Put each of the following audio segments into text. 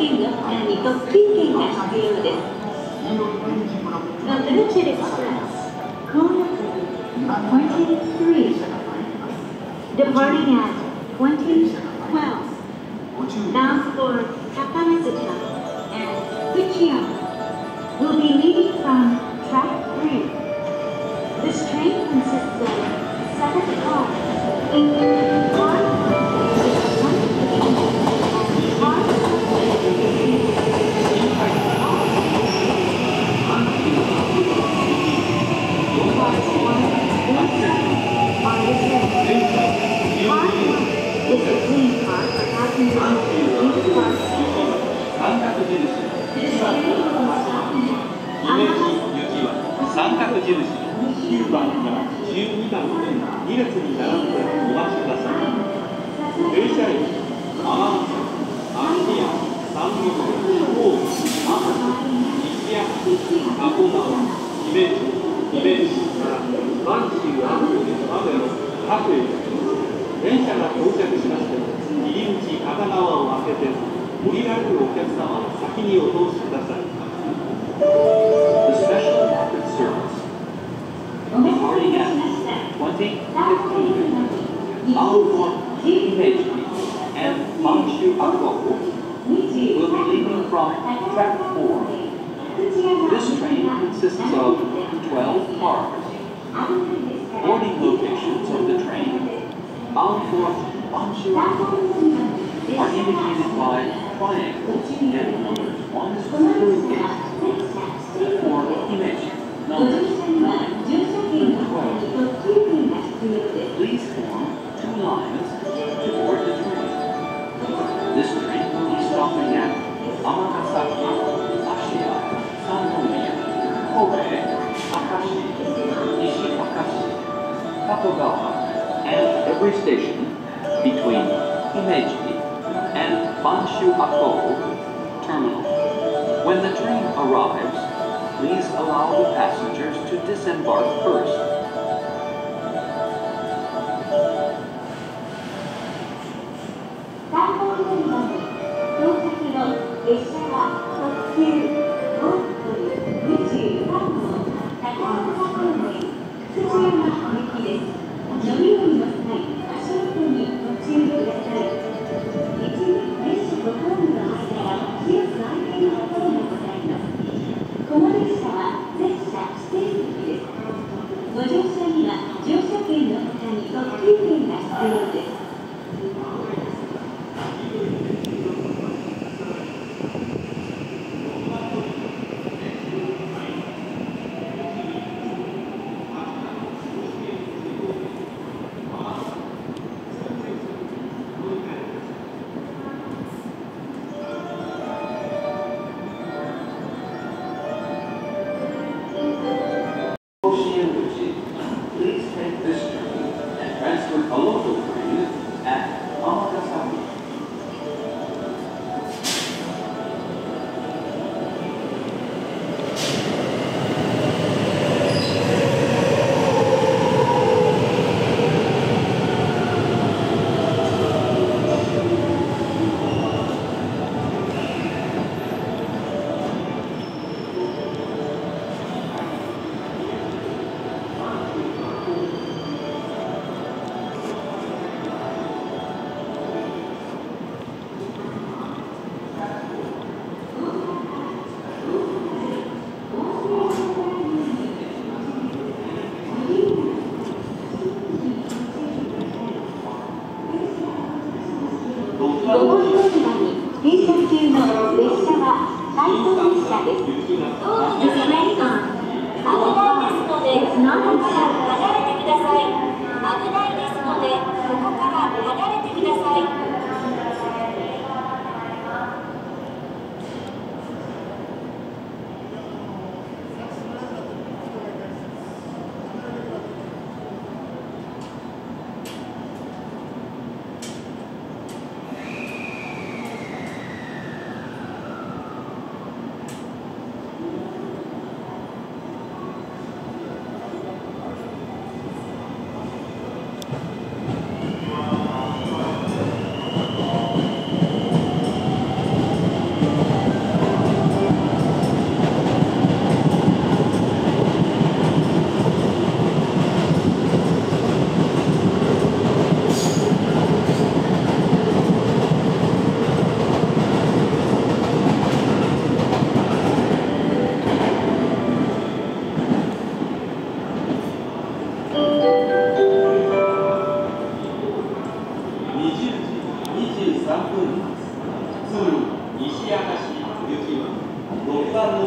券の他に特急券が必要です。The Limited Express, Konoha-23, departing at 2012, bound for Takarazuka and Fujiyama, will be leaving from track 3. This train consists of 7 cars.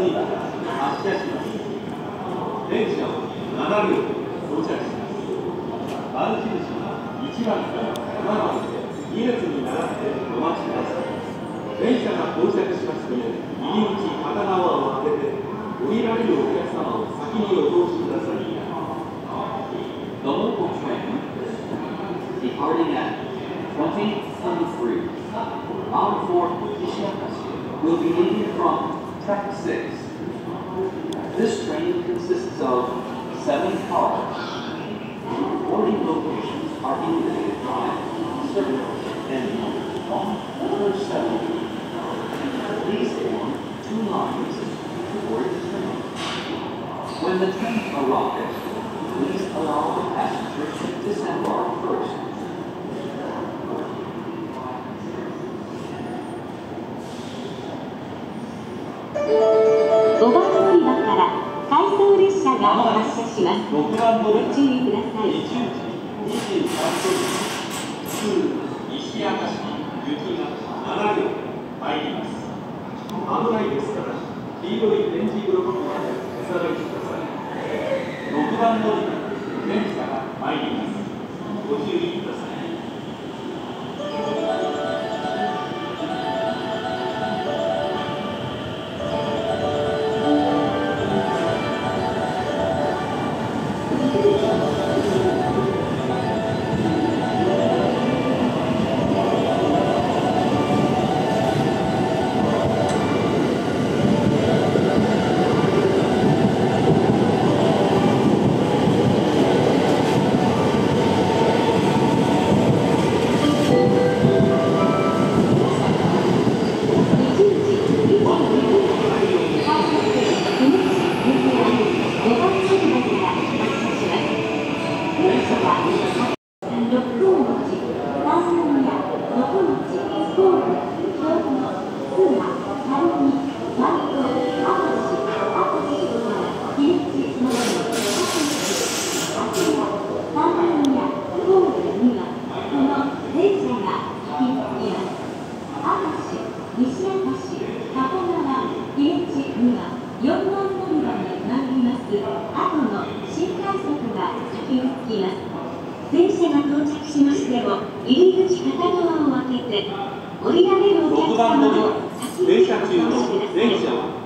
駅から発車します。電車は7両到着します。番印は1番から7番で2列に並んでお待ちください。電車が到着しますので、入り口片側を開けて、降りられるお客様を先にお通しください。The local train, departing at 20:33, bound for Ishiyakashi, will be leaving from track 6. This train consists of 7 cars. Boarding locations are indicated by circle and 147. These form 2 lines to board the train. When the train arrives, please allow the passengers to disembark first. 5番乗り場から回送列車が発車します。 6番乗りご注意ください。 20時23分、普通石明石行きが7両入ります。危ないですから、黄色い点字ブロックまでお下がりください。6番乗り場、電車が参ります。ご注意ください。 電車が到着しましても、入り口片側を開けて、降りられるお客様を先にお通しください。